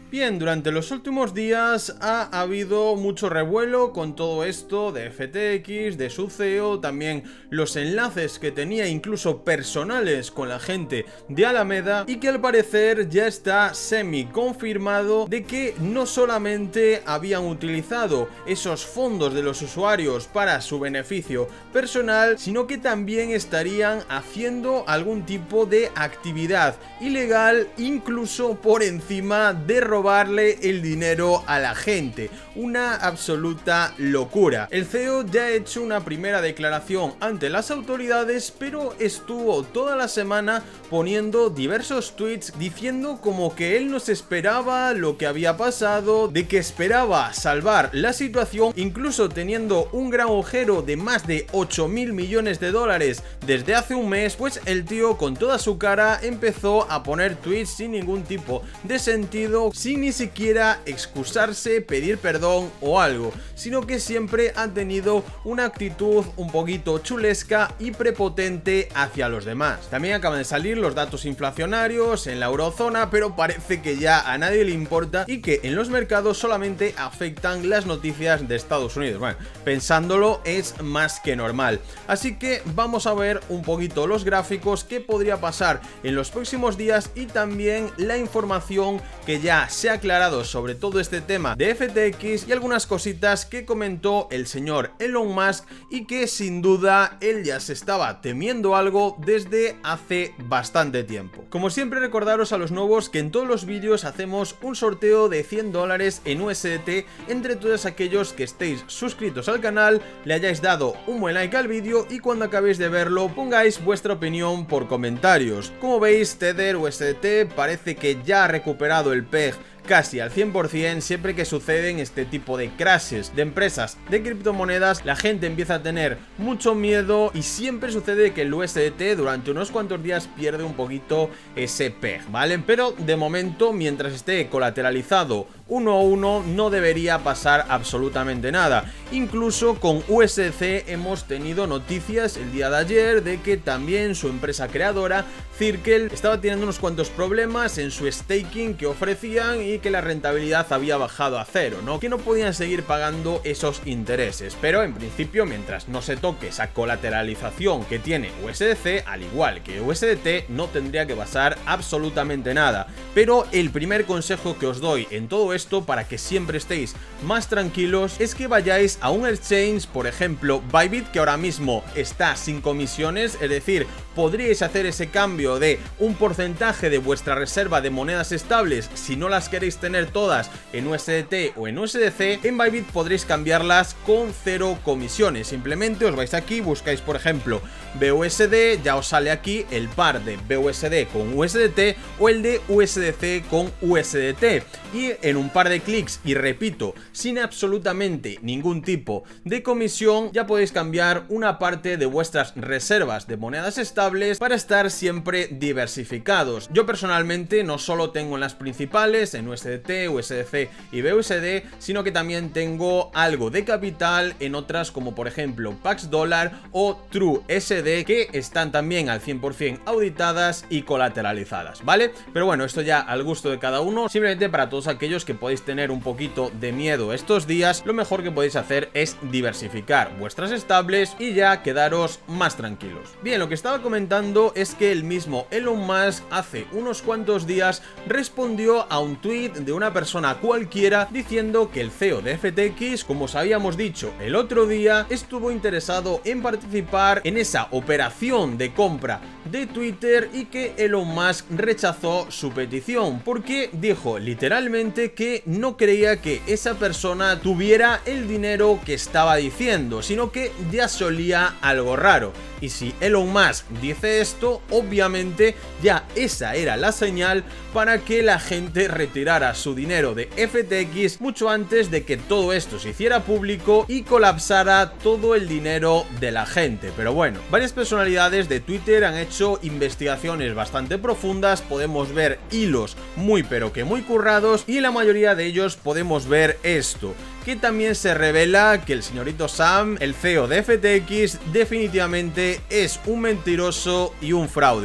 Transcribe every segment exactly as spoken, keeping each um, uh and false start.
Bien, durante los últimos días ha habido mucho revuelo con todo esto de F T X, de su C E O, también los enlaces que tenía incluso personales con la gente de Alameda, y que al parecer ya está semi confirmado de que no solamente habían utilizado esos fondos de los usuarios para su beneficio personal, sino que también estarían haciendo algún tipo de actividad ilegal, incluso por encima de robar robarle el dinero a la gente. Una absoluta locura. El C E O ya ha hecho una primera declaración ante las autoridades, pero estuvo toda la semana poniendo diversos tweets diciendo como que él no se esperaba lo que había pasado, de que esperaba salvar la situación, incluso teniendo un gran agujero de más de ocho mil millones de dólares desde hace un mes. Pues el tío con toda su cara empezó a poner tweets sin ningún tipo de sentido, sin ni siquiera excusarse, pedir perdón o algo, sino que siempre ha tenido una actitud un poquito chulesca y prepotente hacia los demás. También acaban de salir los datos inflacionarios en la eurozona, pero parece que ya a nadie le importa y que en los mercados solamente afectan las noticias de Estados Unidos. Bueno, pensándolo es más que normal. Así que vamos a ver un poquito los gráficos, qué podría pasar en los próximos días y también la información que ya se ha aclarado sobre todo este tema de F T X y algunas cositas que comentó el señor Elon Musk y que sin duda él ya se estaba temiendo algo desde hace bastante tiempo. Como siempre, recordaros a los nuevos que en todos los vídeos hacemos un sorteo de cien dólares en U S D T entre todos aquellos que estéis suscritos al canal, le hayáis dado un buen like al vídeo y cuando acabéis de verlo pongáis vuestra opinión por comentarios. Como veis, Tether U S D T parece que ya ha recuperado el P E G casi al cien por cien. Siempre que suceden este tipo de crashes de empresas de criptomonedas, la gente empieza a tener mucho miedo y siempre sucede que el U S D T durante unos cuantos días pierde un poquito ese P E G, ¿vale? Pero de momento, mientras esté colateralizado uno a uno, no debería pasar absolutamente nada. Incluso con U S D C hemos tenido noticias el día de ayer de que también su empresa creadora Circle estaba teniendo unos cuantos problemas en su staking que ofrecían y que la rentabilidad había bajado a cero, ¿no? Que no podían seguir pagando esos intereses. Pero en principio, mientras no se toque esa colateralización que tiene U S D C, al igual que U S D T, no tendría que pasar absolutamente nada. Pero el primer consejo que os doy en todo esto, para que siempre estéis más tranquilos, es que vayáis a un exchange, por ejemplo Bybit, que ahora mismo está sin comisiones, es decir, podríais hacer ese cambio de un porcentaje de vuestra reserva de monedas estables, si no las queréis tener todas en U S D T o en U S D C, en Bybit podréis cambiarlas con cero comisiones. Simplemente os vais aquí, buscáis por ejemplo B U S D, ya os sale aquí el par de B U S D con U S D T o el de U S D C con U S D T, y en un par de clics, y repito, sin absolutamente ningún tipo de comisión, ya podéis cambiar una parte de vuestras reservas de monedas estables para estar siempre diversificados. Yo personalmente no solo tengo en las principales, en U S D T, U S D C y B U S D, sino que también tengo algo de capital en otras como por ejemplo Pax Dollar o True S D, que están también al cien por cien auditadas y colateralizadas, ¿vale? Pero bueno, esto ya al gusto de cada uno. Simplemente para todos aquellos que podéis tener un poquito de miedo estos días, lo mejor que podéis hacer es diversificar vuestras estables y ya quedaros más tranquilos. Bien, lo que estaba comentando es que el mismo Elon Musk hace unos cuantos días respondió a un tweet de una persona cualquiera diciendo que el C E O de F T X, como os habíamos dicho el otro día, estuvo interesado en participar en esa operación de compra de Twitter y que Elon Musk rechazó su petición porque dijo literalmente que no creía que esa persona tuviera el dinero que estaba diciendo, sino que ya se olía algo raro. Y si Elon Musk dice esto, obviamente ya esa era la señal para que la gente retirara su dinero de F T X mucho antes de que todo esto se hiciera público y colapsara todo el dinero de la gente. Pero bueno, varias personalidades de Twitter han hecho investigaciones bastante profundas, podemos ver hilos muy pero que muy currados y en la mayoría de ellos podemos ver esto, que también se revela que el señorito Sam, el C E O de F T X, definitivamente es un mentiroso y un fraude.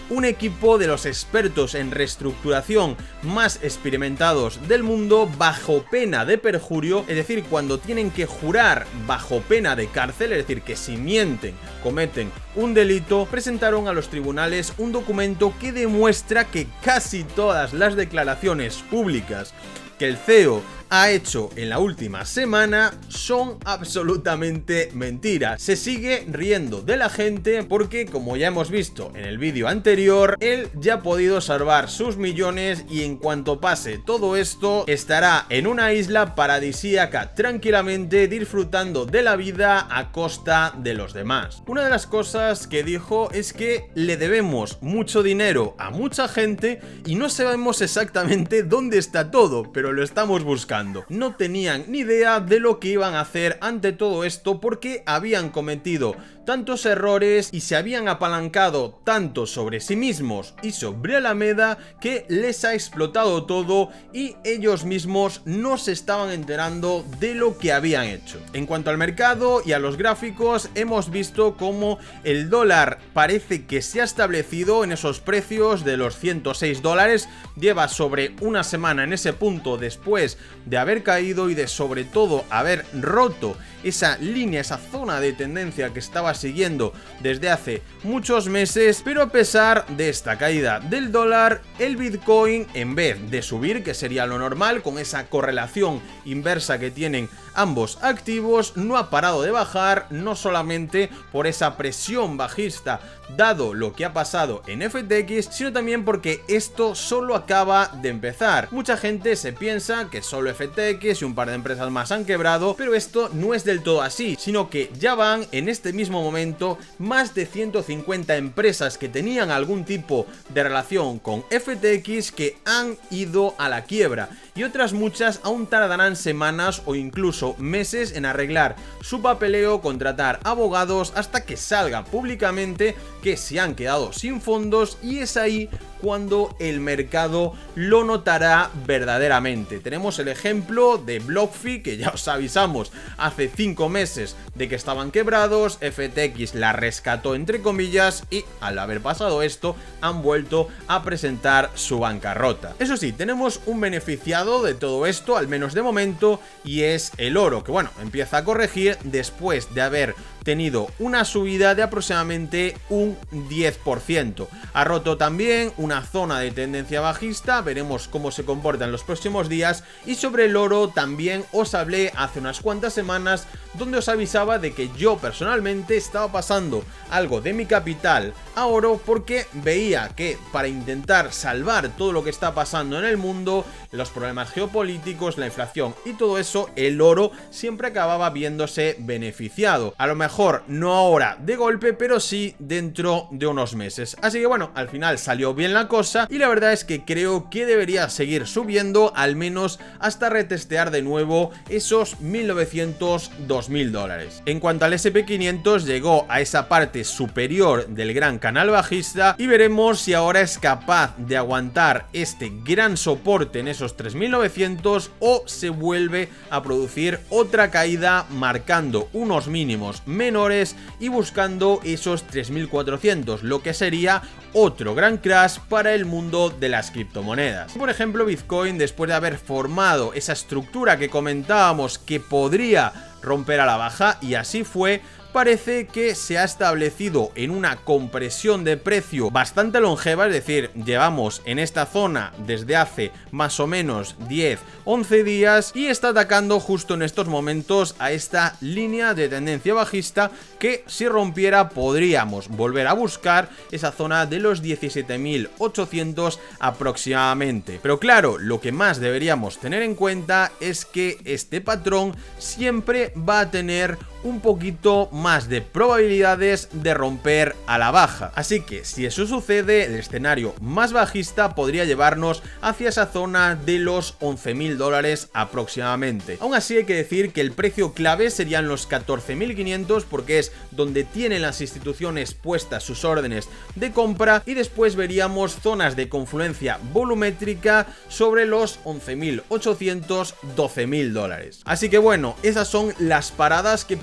un equipo de los expertos en reestructuración más experimentados del mundo bajo pena de perjurio, es decir, cuando tienen que jurar bajo pena de cárcel, es decir, que si mienten, cometen un delito, presentaron a los tribunales un documento que demuestra que casi todas las declaraciones públicas que el C E O ha hecho en la última semana son absolutamente mentiras. Se sigue riendo de la gente porque, como ya hemos visto en el vídeo anterior, él ya ha podido salvar sus millones y en cuanto pase todo esto estará en una isla paradisíaca tranquilamente disfrutando de la vida a costa de los demás. Una de las cosas que dijo es que le debemos mucho dinero a mucha gente y no sabemos exactamente dónde está todo, pero lo estamos buscando. No tenían ni idea de lo que iban a hacer ante todo esto porque habían cometido tantos errores y se habían apalancado tanto sobre sí mismos y sobre Alameda que les ha explotado todo y ellos mismos no se estaban enterando de lo que habían hecho. En cuanto al mercado y a los gráficos, hemos visto cómo el dólar parece que se ha establecido en esos precios de los ciento seis dólares, lleva sobre una semana en ese punto después de haber caído y de sobre todo haber roto esa línea, esa zona de tendencia que estaba siguiendo desde hace muchos meses. Pero a pesar de esta caída del dólar, el Bitcoin, en vez de subir, que sería lo normal con esa correlación inversa que tienen ambos activos, no ha parado de bajar, no solamente por esa presión bajista dado lo que ha pasado en F T X, sino también porque esto solo acaba de empezar. Mucha gente se piensa que solo F T X y un par de empresas más han quebrado, pero esto no es del todo así, sino que ya van en este mismo momento más de ciento cincuenta empresas que tenían algún tipo de relación con F T X que han ido a la quiebra, y otras muchas aún tardarán semanas o incluso meses en arreglar su papeleo, contratar abogados hasta que salga públicamente que se han quedado sin fondos, y es ahí cuando el mercado lo notará verdaderamente. Tenemos el ejemplo de BlockFi, que ya os avisamos hace cinco meses de que estaban quebrados, F T X la rescató entre comillas y al haber pasado esto han vuelto a presentar su bancarrota. Eso sí, tenemos un beneficiado de todo esto, al menos de momento, y es el oro, que bueno, empieza a corregir después de haber tenido una subida de aproximadamente un diez por ciento. Ha roto también una zona de tendencia bajista, veremos cómo se comporta en los próximos días. Y sobre el oro también os hablé hace unas cuantas semanas, donde os avisaba de que yo personalmente estaba pasando algo de mi capital a oro porque veía que para intentar salvar todo lo que está pasando en el mundo, los problemas geopolíticos, la inflación y todo eso, el oro siempre acababa viéndose beneficiado. A lo mejor no ahora de golpe, pero sí dentro de unos meses. Así que bueno, al final salió bien la cosa y la verdad es que creo que debería seguir subiendo, al menos hasta retestear de nuevo esos mil novecientos, dos mil dólares. En cuanto al S and P quinientos, llegó a esa parte superior del gran canal bajista y veremos si ahora es capaz de aguantar este gran soporte en esos tres mil novecientos o se vuelve a producir otra caída marcando unos mínimos menores y buscando esos tres mil cuatrocientos, lo que sería otro gran crash para el mundo de las criptomonedas. Por ejemplo, Bitcoin, después de haber formado esa estructura que comentábamos que podría romper a la baja, y así fue, parece que se ha establecido en una compresión de precio bastante longeva, es decir, llevamos en esta zona desde hace más o menos diez, once días y está atacando justo en estos momentos a esta línea de tendencia bajista que, si rompiera, podríamos volver a buscar esa zona de los diecisiete mil ochocientos aproximadamente. Pero claro, lo que más deberíamos tener en cuenta es que este patrón siempre va a tener un poquito más de probabilidades de romper a la baja, así que si eso sucede, el escenario más bajista podría llevarnos hacia esa zona de los once mil dólares aproximadamente. Aún así hay que decir que el precio clave serían los catorce mil quinientos, porque es donde tienen las instituciones puestas sus órdenes de compra, y después veríamos zonas de confluencia volumétrica sobre los once mil ochocientos, doce mil dólares. Así que bueno, esas son las paradas que podemos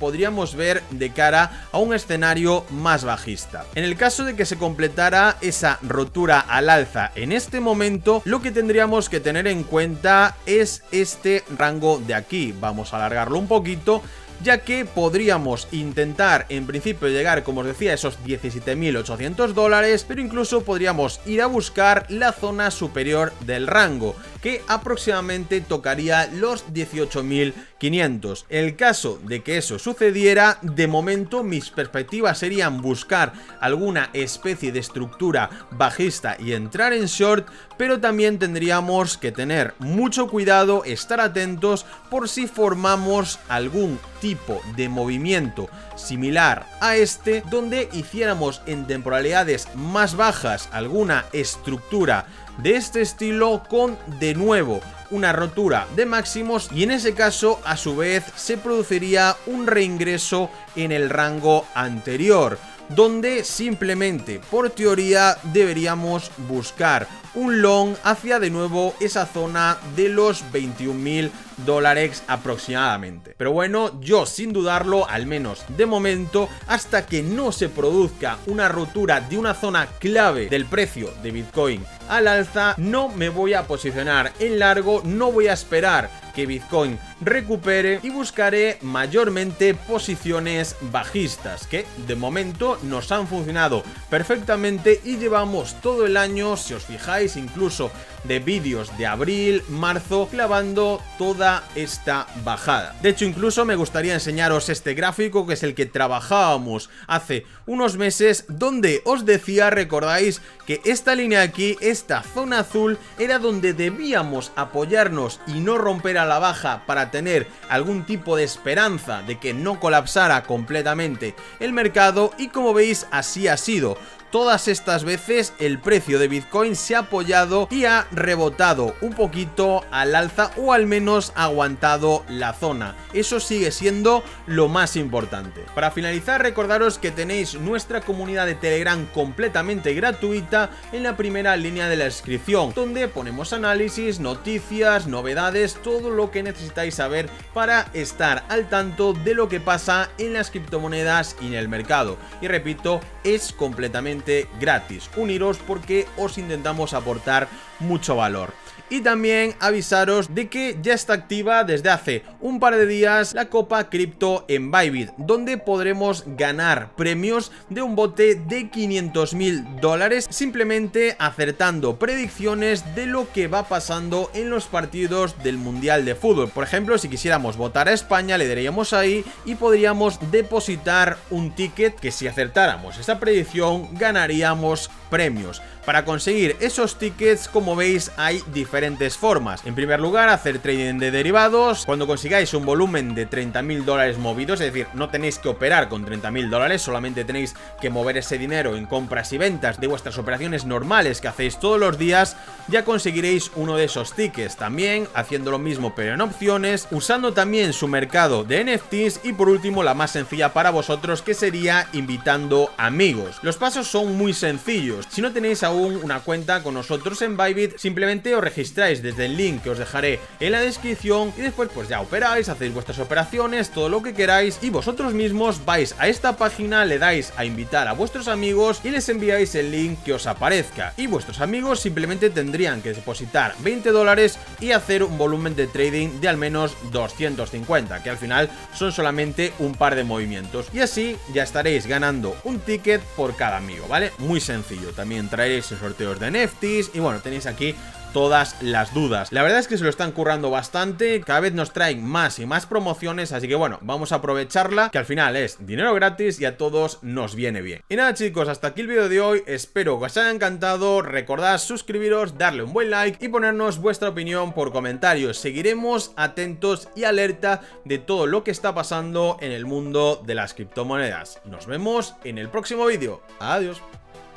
podríamos ver de cara a un escenario más bajista. En el caso de que se completara esa rotura al alza en este momento, lo que tendríamos que tener en cuenta es este rango de aquí. Vamos a alargarlo un poquito, ya que podríamos intentar en principio llegar, como os decía, a esos diecisiete mil ochocientos dólares, pero incluso podríamos ir a buscar la zona superior del rango, que aproximadamente tocaría los dieciocho mil quinientos. En el caso de que eso sucediera, de momento mis perspectivas serían buscar alguna especie de estructura bajista y entrar en short, pero también tendríamos que tener mucho cuidado, estar atentos por si formamos algún tipo de movimiento similar a este, donde hiciéramos en temporalidades más bajas alguna estructura de este estilo con de nuevo una rotura de máximos, y en ese caso a su vez se produciría un reingreso en el rango anterior, donde simplemente por teoría deberíamos buscar un long hacia de nuevo esa zona de los veintiún mil dólares aproximadamente. Pero bueno, yo sin dudarlo, al menos de momento, hasta que no se produzca una rotura de una zona clave del precio de Bitcoin al alza, no me voy a posicionar en largo, no voy a esperar que Bitcoin recupere y buscaré mayormente posiciones bajistas que de momento nos han funcionado perfectamente y llevamos todo el año, si os fijáis, incluso de vídeos de abril, marzo, clavando toda esta bajada. De hecho, incluso me gustaría enseñaros este gráfico, que es el que trabajábamos hace unos meses, donde os decía, recordáis, que esta línea aquí, esta zona azul, era donde debíamos apoyarnos y no romper a la baja para tener algún tipo de esperanza de que no colapsara completamente el mercado, y como veis así ha sido. Todas estas veces el precio de Bitcoin se ha apoyado y ha rebotado un poquito al alza, o al menos ha aguantado la zona. Eso sigue siendo lo más importante. Para finalizar, recordaros que tenéis nuestra comunidad de Telegram completamente gratuita en la primera línea de la descripción, donde ponemos análisis, noticias, novedades, todo lo que necesitáis saber para estar al tanto de lo que pasa en las criptomonedas y en el mercado. Y repito, es completamente gratis. Uniros porque os intentamos aportar mucho valor. Y también avisaros de que ya está activa desde hace un par de días la Copa Cripto en Bybit, donde podremos ganar premios de un bote de quinientos mil dólares simplemente acertando predicciones de lo que va pasando en los partidos del Mundial de Fútbol. Por ejemplo, si quisiéramos votar a España, le daríamos ahí y podríamos depositar un ticket que, si acertáramos esa predicción, ganaríamos premios. Para conseguir esos tickets, como veis, hay diferentes formas. En primer lugar, hacer trading de derivados. Cuando consigáis un volumen de treinta mil dólares movidos, es decir, no tenéis que operar con treinta mil dólares, solamente tenéis que mover ese dinero en compras y ventas de vuestras operaciones normales que hacéis todos los días, ya conseguiréis uno de esos tickets. También haciendo lo mismo pero en opciones, usando también su mercado de N F Ts, y por último la más sencilla para vosotros, que sería invitando amigos. Los pasos son muy sencillos. Si no tenéis aún una cuenta con nosotros en Bybit, simplemente os registráis desde el link que os dejaré en la descripción, y después pues ya operáis, hacéis vuestras operaciones, todo lo que queráis, y vosotros mismos vais a esta página, le dais a invitar a vuestros amigos y les enviáis el link que os aparezca, y vuestros amigos simplemente tendrían que depositar veinte dólares y hacer un volumen de trading de al menos doscientos cincuenta, que al final son solamente un par de movimientos, y así ya estaréis ganando un ticket por cada amigo, ¿vale? Muy sencillo. También traeréis sorteos de N F Ts y bueno, tenéis aquí todas las dudas. La verdad es que se lo están currando bastante, cada vez nos traen más y más promociones, así que bueno, vamos a aprovecharla, que al final es dinero gratis y a todos nos viene bien. Y nada, chicos, hasta aquí el vídeo de hoy, espero que os haya encantado. Recordad suscribiros, darle un buen like y ponernos vuestra opinión por comentarios. Seguiremos atentos y alerta de todo lo que está pasando en el mundo de las criptomonedas. Nos vemos en el próximo vídeo. Adiós.